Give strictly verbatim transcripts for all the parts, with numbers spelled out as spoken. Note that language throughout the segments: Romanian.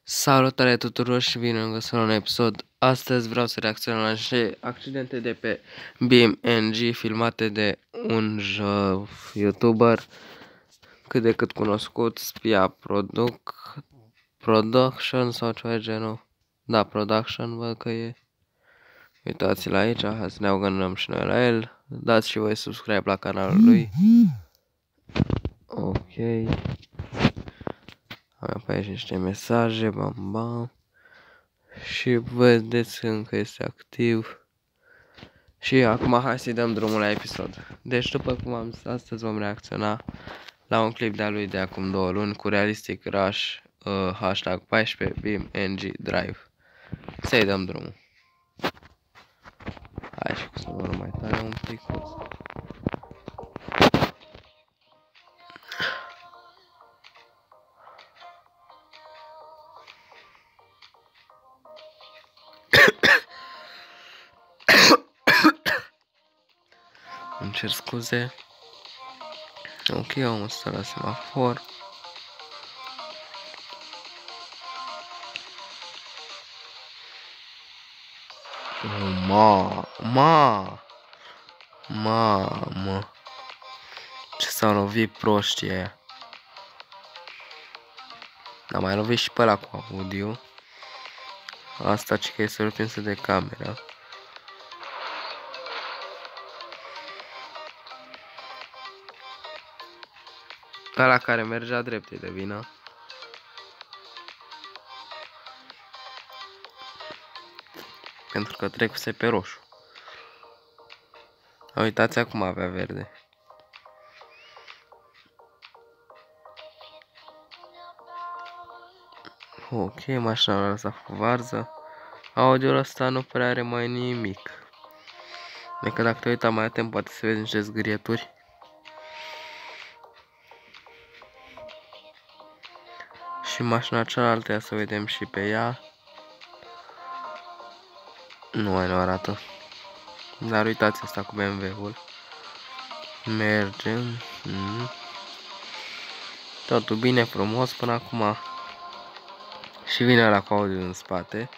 Salutare tuturor și bine am găsit la un episod. Astăzi vreau să reacționăm la niște accidente de pe BeamNG filmate de un YouTuber cât de cât cunoscut, Spia Produc, Production sau ceva de genul. Da, Production văd că e. Uitați-l aici, hai să ne augănăm și noi la el. Dați și voi subscribe la canalul lui. Ok. Am pe aici niște mesaje, bam bam. Și vedeți că încă este activ. Și acum hai să-i dăm drumul la episod. Deci după cum am zis, astăzi vom reacționa la un clip de-a lui de acum două luni cu Realistic Rush uh, hashtag paisprezece BeamNG Drive. Să-i dăm drumul. Hai și cu să mă mai tare un pic. Îmi cer scuze. Ok, am stat la semafor. Ma, ma, mamă. Ce s-au lovit proștii aia. Dar mai lovit și pe ăla cu audio. Asta ce că e surprinsă de camera. Ăla care mergea drept e de vină. Pentru că trecuse pe roșu. Uitați acum avea verde. Ok, mașina a lăsat cu varză. Audio-ul ăsta nu prea are mai nimic. Decât dacă te uita mai atent poate să vezi niște zgârieturi. Și mașina cealaltă, ia să vedem și pe ea. Nu mai nu arată. Dar uitați asta cu B M W-ul. Mergem. Mm. Totul bine, frumos până acum. Și vine ăla cu audio în spate.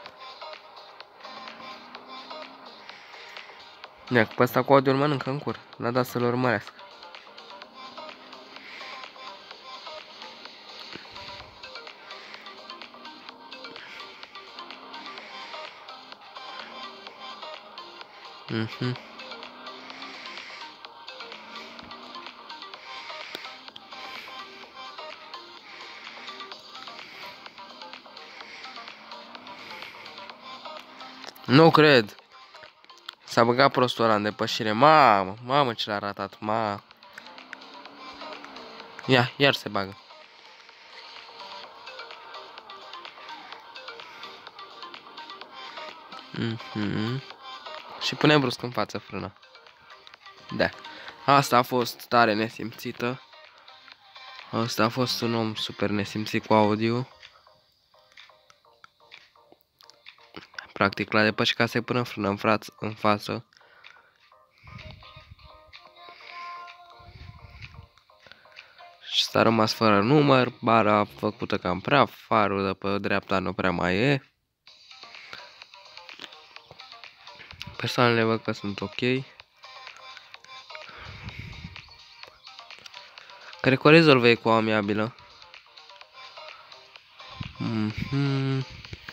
Ia, pe ăsta cu audio îl mănâncă în cur. N-a dat să-l urmărească. Mhm. Nu cred. S-a băgat prostul ăla în depășire. Mamă, mamă ce l-a ratat. Ma. Ia, iar se bagă. Mhm. Și pune brusc în față frâna. Da. Asta a fost tare nesimțită. Asta a fost un om super nesimțit cu audio. Practic l-a depășit ca să-i pună frână în, frață, în față. Și s-a rămas fără număr, bara făcută cam praf, farul de pe dreapta nu prea mai e. Persoanele văd că sunt ok. Cred că o rezolvă cu o amiabilă. Mm-hmm.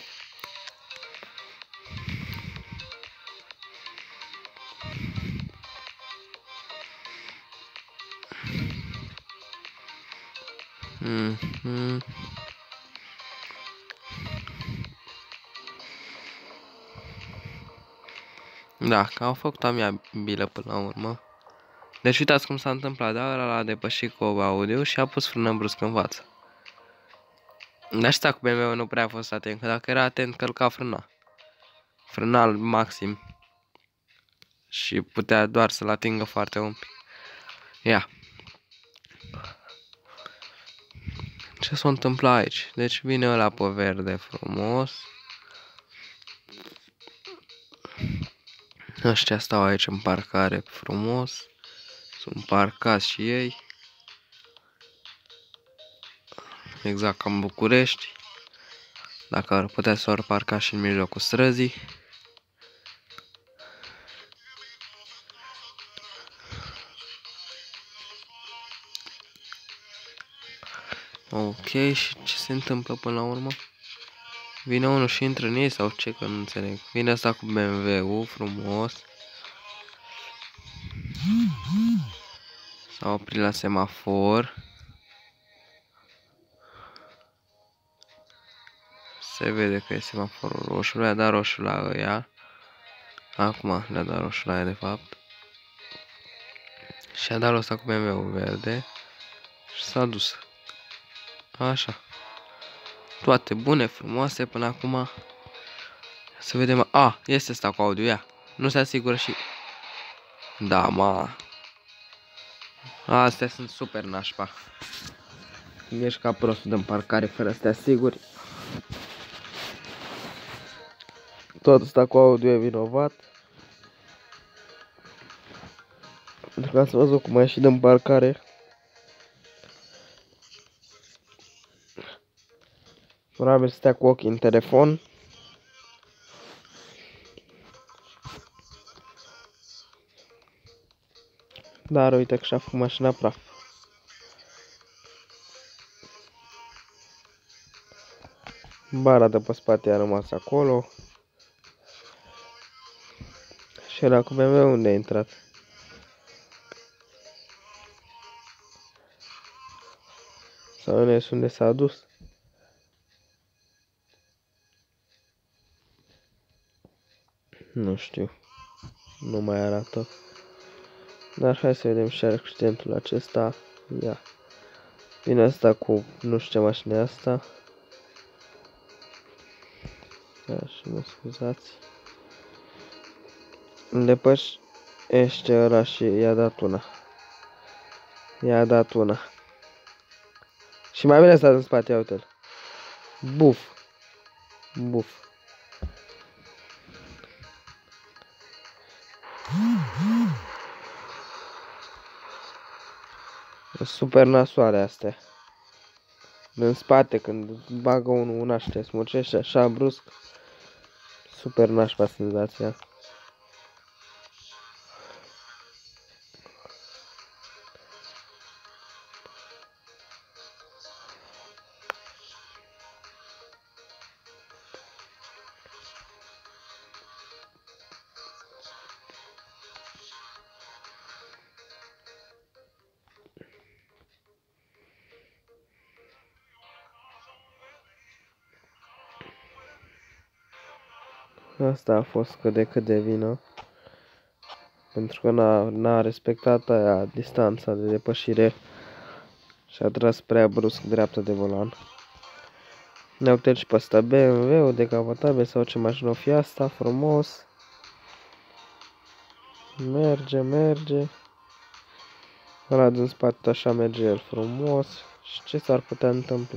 Mm-hmm. Da, că au făcut amiabilă până la urmă. Deci uitați cum s-a întâmplat, da? Ăla l-a depășit cu audio și a pus frână brusc în față. Dar asta cu B M W nu prea a fost atent, că dacă era atent călca frâna. Frâna maxim. Și putea doar să-l atingă foarte un pic. Ia. Ce s-a întâmplat aici? Deci vine ăla pe verde frumos. Ăștia stau aici în parcare frumos. Sunt parcați și ei. Exact ca în București. Dacă ar putea să ori parca și în mijlocul străzii. Ok, și ce se întâmplă până la urmă? Vine unul și intră în ei sau ce, că nu înțeleg. Vine asta cu B M W-ul, frumos. S-a oprit la semafor. Se vede că e semaforul roșu, le-a dat roșu la ăia. Acum le-a dat roșu la ăia de fapt. Și a dat ăsta cu B M W-ul verde. Și s-a dus. Așa. Toate bune, frumoase până acum. Să vedem. A, este asta cu audio, ia. Nu se asigură și... Da, ma. Astea sunt super nașpa. Ești ca prostul de parcare fără să te asiguri. Tot asta cu audio e vinovat. Pentru că ați văzut cum a ieșit din parcare. Probabil să stea cu ochii în telefon. Dar uite că și-a făcut mașina praf. Bara de pe spate a rămas acolo. Și era cu B M W unde a intrat. Sau nu știu unde s-a dus. Nu știu. Nu mai arată. Dar hai să vedem și accidentul acesta. Ia. Vine asta cu nu știu ce mașină e asta. Așa, mă scuzați. Îndepășește ăla și i-a dat una. I-a dat una. Și mai bine stat în spate, ia uite-l. Buf. Buf. Super nasoare astea. În spate, când bagă unul una și te smucește așa brusc. Super nașpa senzația. Asta a fost cât de cât de vină. Pentru că n-a respectat aia distanța de depășire. Și a tras prea brusc dreapta de volan. Ne-au uitat și pe asta B M W-ul decapotabil sau ce mașină o fi asta, frumos. Merge, merge. Ăla din spate așa merge el frumos. Și ce s-ar putea întâmpla?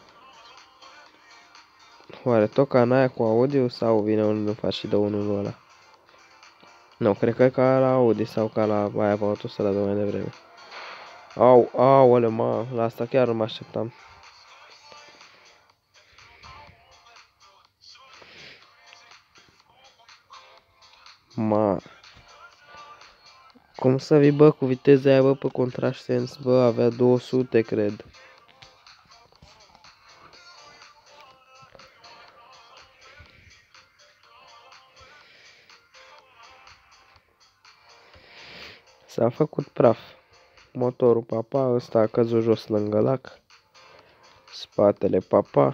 Oare tot ca în aia cu Audi sau vine unul în față și dă unul ăla? Nu, cred că e ca la Audi sau ca la aia pe autostrada de mai devreme. Au, aole, mă, la asta chiar nu mă așteptam. Ma. Cum să vii, bă, cu viteza aia, bă, pe contrasens, bă, avea două sute, cred. S-a făcut praf. Motorul papa, ăsta a căzut jos lângă lac. Spatele papa.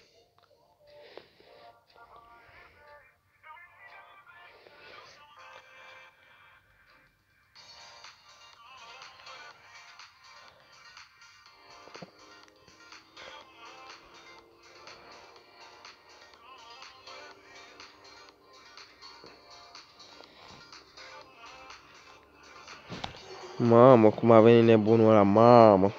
Mamă, cum a venit nebunul ăla, mamă.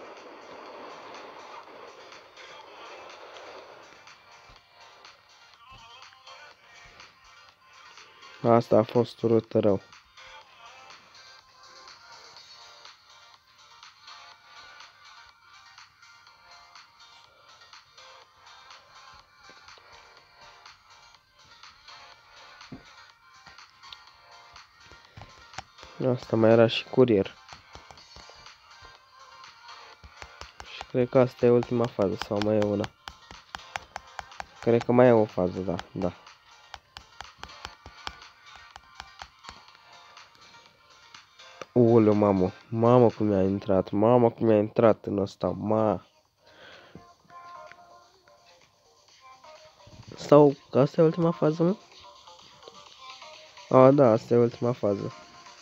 Asta a fost urât rău. Asta mai era și curier. Și cred că asta e ultima fază sau mai e una. Cred că mai e o fază, da, da. Uleu, mamă, mamă cum mi-a intrat, mamă cum mi-a intrat în ăsta, ma. Sau, asta e ultima fază, mă? A, da, asta e ultima fază.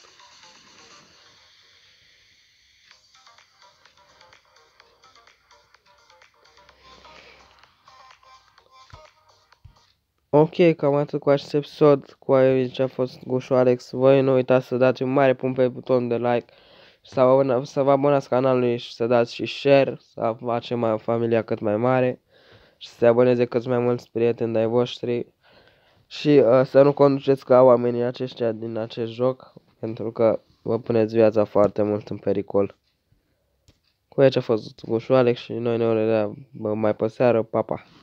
Ok, cam atât cu acest episod, cu aici a fost Gușu Alex. Voi nu uitați să dați un mare punct pe butonul de like, să vă, abona, să vă abonați canalului și să dați și share, să facem familia cât mai mare și să se aboneze cât mai mulți prieteni de-ai voștri. Și uh, să nu conduceți ca oamenii aceștia din acest joc, pentru că vă puneți viața foarte mult în pericol. Cu aici a fost Gușu Alex și noi ne vedem mai pe seară, pa, pa!